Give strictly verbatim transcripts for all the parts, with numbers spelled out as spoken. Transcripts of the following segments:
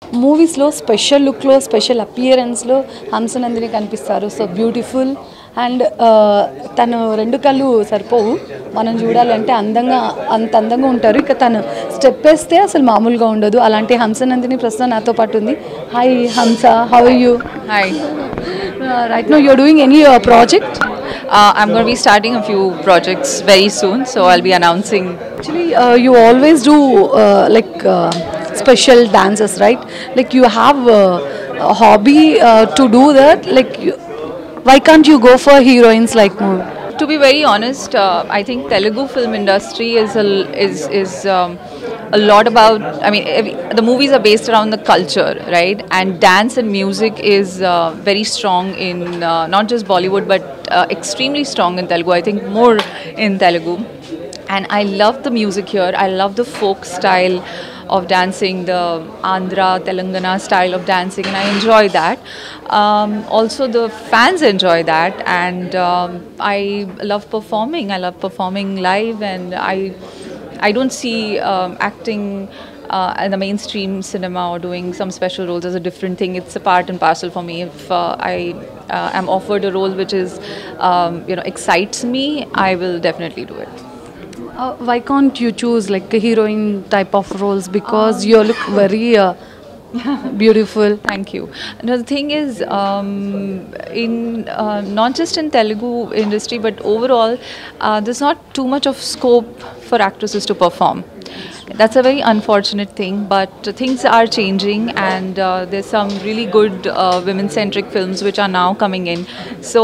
మూవీస్లో స్పెషల్ లుక్లో స్పెషల్ అపియరెన్స్లో హంసనందిని కనిపిస్తారు. సో బ్యూటిఫుల్ అండ్ తను రెండు కళ్ళు సరిపోవు మనం చూడాలంటే అందంగా అంత అందంగా ఉంటారు. ఇక తను స్టెప్ వేస్తే అసలు మామూలుగా ఉండదు. అలాంటి హంసనందిని ప్రస్తుతం నాతో పాటు ఉంది. Hi Hamsa, how are you? Hi. Right now you're doing any project? Uh, I'm going to be starting a few projects very soon, so I'll be announcing. Actually, uh, you always do uh, like uh, special dances, right? Like you have uh, a hobby uh, to do that. Like, you, why can't you go for heroines like more? To be very honest, uh, I think Telugu film industry is a, is is um, a lot about. I mean, every, the movies are based around the culture, right? And dance and music is uh, very strong in uh, not just Bollywood but uh, extremely strong in Telugu. I think more in Telugu, and I love the music here. I love the folk style of dancing, the Andhra, Telangana style of dancing, and I enjoy that. Um, also, the fans enjoy that, and um, I love performing. I love performing live, and I, I don't see um, acting uh, in the mainstream cinema or doing some special roles as a different thing. It's a part and parcel for me. If uh, I uh, am offered a role which is, um, you know, excites me, I will definitely do it. Uh, why can't you choose like a heroine type of roles? Because you look very uh, beautiful. Thank you. Now the thing is, um, in uh, not just in Telugu industry, but overall, uh, there's not too much of scope for actresses to perform. That's a very unfortunate thing, but things are changing, and uh, there's some really good uh, women-centric films which are now coming in. So,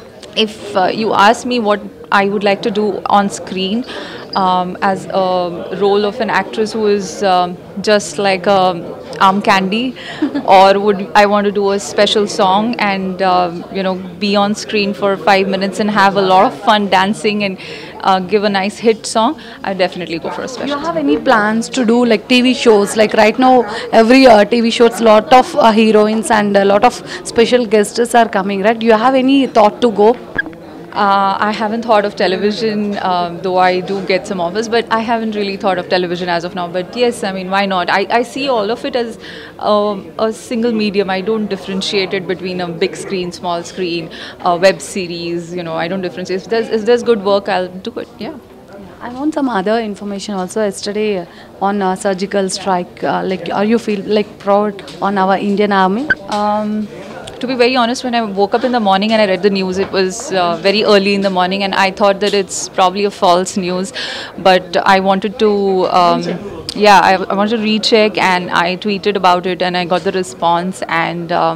if uh, you ask me what I would like to do on screen um, as a role of an actress who is um, just like a arm candy, or would I want to do a special song and um, you know be on screen for five minutes and have a lot of fun dancing and uh, give a nice hit song, I definitely go for a Do special. you have any plans to do like T V shows? Like right now, every uh, T V shows, lot of uh, heroines and a lot of special guests are coming. Right? Do you have any thought to go? Uh, I haven't thought of television, um, though I do get some offers, but I haven't really thought of television as of now. But yes, I mean, why not? I, I see all of it as um, a single medium. I don't differentiate it between a big screen, small screen, a web series. You know, I don't differentiate. If there's, if there's good work, I'll do it. Yeah. I want some other information also. Yesterday uh, on uh, surgical strike, uh, like are you feel like proud on our Indian army? Um, to be very honest, when I woke up in the morning and I read the news, it was uh, very early in the morning, and I thought that it's probably a false news. But I wanted to, um, yeah, I, I wanted to recheck, and I tweeted about it, and I got the response, and. Um,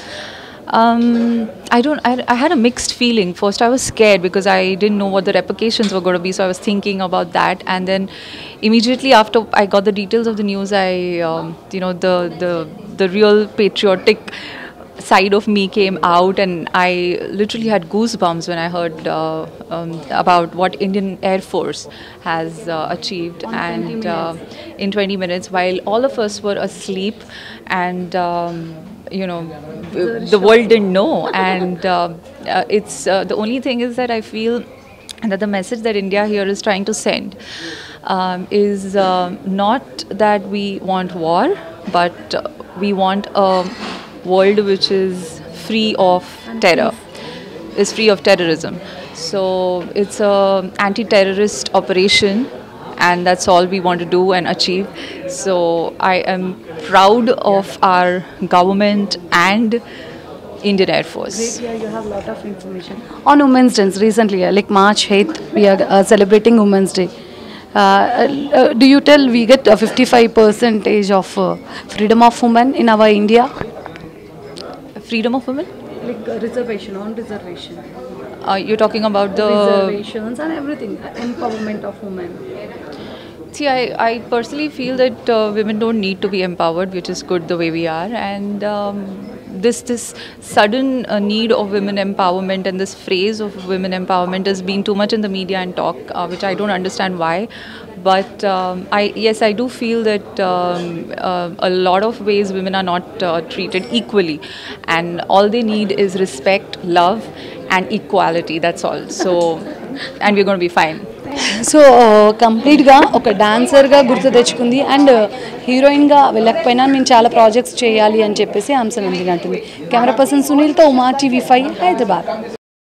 um, I don't. I, I had a mixed feeling. First, I was scared because I didn't know what the repercussions were going to be. So I was thinking about that, and then immediately after I got the details of the news, I, um, you know, the the the real patriotic side of me came out, and I literally had goosebumps when I heard uh, um, about what Indian Air Force has uh, achieved, and uh, in twenty minutes, while all of us were asleep, and um, you know, the world didn't know, and uh, uh, it's uh, the only thing is that I feel that the message that India here is trying to send um, is uh, not that we want war, but uh, we want a world which is free of terror, is free of terrorism. So it's a anti-terrorist operation, and that's all we want to do and achieve. So I am proud of our government and Indian Air Force. Great, yeah, you have a lot of information. On Women's Day recently, uh, like March eighth, we are uh, celebrating Women's Day. Uh, uh, do you tell we get a fifty-five percentage of uh, freedom of women in our India? Freedom of women? Like uh, reservation, on reservation. Uh, you're talking about the Reservations and everything, empowerment of women. See, I, I personally feel that uh, women don't need to be empowered, which is good the way we are. And um, this this sudden uh, need of women empowerment and this phrase of women empowerment has been too much in the media and talk, uh, which I don't understand why. But um, I yes, I do feel that um, uh, a lot of ways women are not uh, treated equally, and all they need is respect, love, and equality. That's all. So, and we're going to be fine. So కంప్లీట్గా ఒక డాన్సర్గా గుర్తు తెచ్చుకుంది and హీరోయిన్గా వెళ్ళకపోయినా నేను చాలా projects చేయాలి అని చెప్పేసి హంసనందిని అంటుంది. కెమెరా పర్సన్ సునీల్తో ఉమా టీవీ ఫైవ్ హైదరాబాద్.